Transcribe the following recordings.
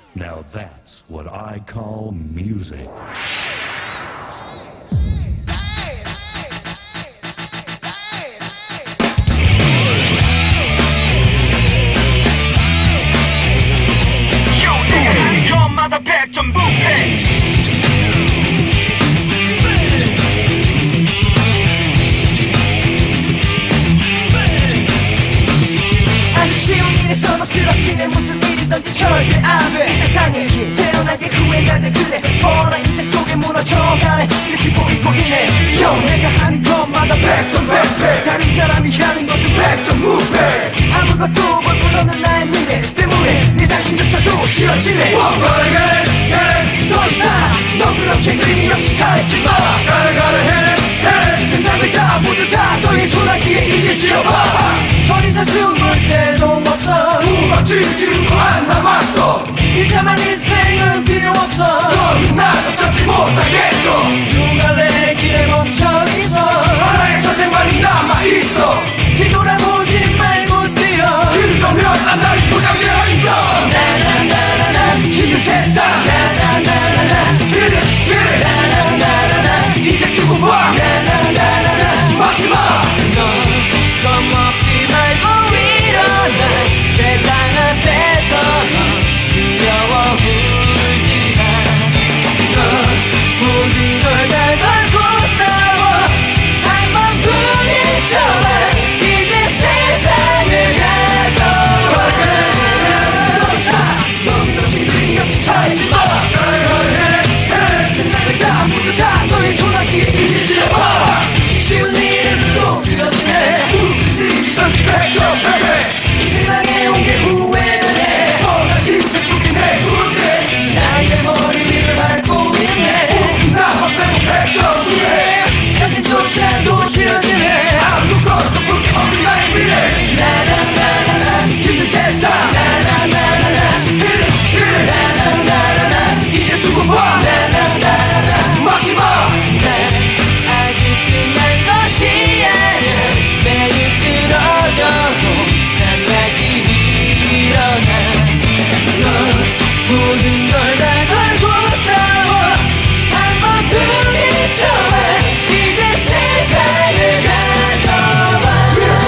Now that's what I call music. 저마다 100점 부패 아주 쉬운 일에서도 쓰러지는 무슨 일이든지 절대 안돼. 이 세상에 태어나게 후회가돼. 그래 뻔한 인생 속에 무너져가네. 끝이 보이고 있네. 내가 하는 것마다 100점 백패. 다른 사람이 하는 것은 100점 무패. 아무것도 볼 것 없는 나의 미래 때문에 내 자신조차도 싫어지네. 더 이상 너 그렇게 의미 없이 살지 마. 가라 세상을 다 모두 다 너의 소나기에 이제 지어봐. 더 이상 숨을 데도 없어. 무너지기도 안 남았어. 이제만 인생은 필요 없어. 너는 나도 찾지 못하겠어. 누가 내 길에 멈춰있어. 하나의 선택만이 남아있어. 뒤돌아보지 말고 뛰어. 그러면 날 포장되어 있어. 나나나나나 힘든 세상. 나나나나나 그래 나나나나나 이제 두고 봐. 나나나나나 마지막 넌 겁먹지 말고 일어나. 세상 앞에서 넌 두려워 울지 마. 넌 모든 걸 다 걸고 싸워. 한 번 부딪혀봐. 이제 세상을 가져와. 더 이상 넌 그렇게 의미 없이 살지 마. 세상을 다 모두 다 너의 소나기에 이제 지어봐. 쉬운 일에서도 쓰러지네. 무슨 일이든지 100점 백패. 이 세상에 온 게 후회는 해. 뻔한 인생 속에 내 존재. 나의 머리 위를 밟고 있네. 나만 빼고 100점 주네. 자신조차도 싫어지네. 아무것도 볼게 없는 나의 미래. 나나나나나 힘든 세상. 나나나나나 그래 나나나나나 이제 두고 봐. 나나나나나 마지막 난 아직 끝난 것이 아니야. 매일 쓰러져도 난 다시 일어나. 넌 모든 걸 다 걸고 싸워. 한 번 부딪혀봐. 이제 세상을 가져봐.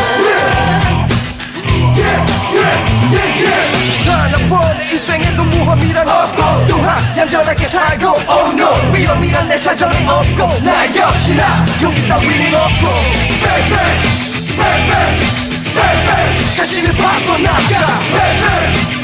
하나뿐인 인생에도 무험이란 없고 또한 얌전하게 살고 Oh no 위험이란 내 사전에 없고 나 역시나 용기 따위는 없고 Baby 자신을 바꿔나가 Baby